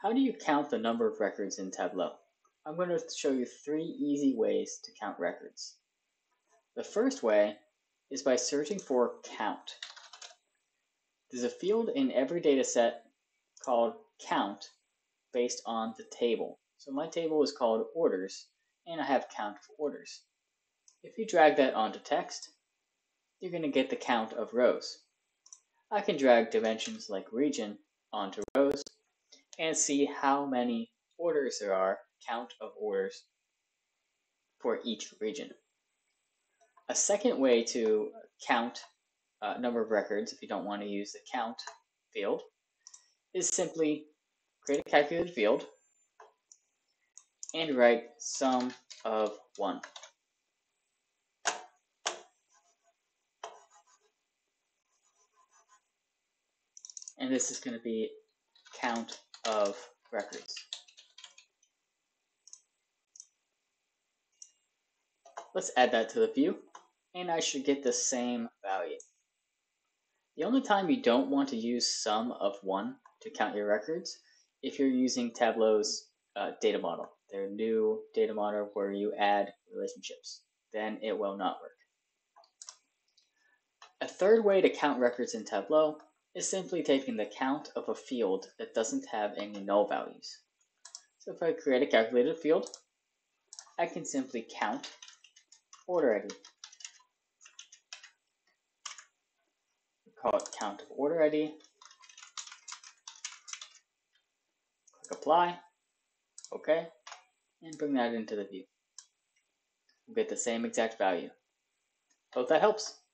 How do you count the number of records in Tableau? I'm going to show you 3 easy ways to count records. The first way is by searching for count. There's a field in every dataset called count based on the table. So my table is called orders, and I have count of orders. If you drag that onto text, you're going to get the count of rows. I can drag dimensions like region onto rows and see how many orders there are, count of orders for each region. A second way to count number of records, if you don't want to use the count field, is simply create a calculated field and write sum of 1. And this is going to be count of records. Let's add that to the view, and I should get the same value. The only time you don't want to use sum of 1 to count your records if you're using Tableau's data model, their new data model where you add relationships. Then it will not work. A third way to count records in Tableau is simply taking the count of a field that doesn't have any null values. So if I create a calculated field, I can simply count order ID. We call it count of order ID. Click apply, OK, and bring that into the view. We'll get the same exact value. Hope that helps.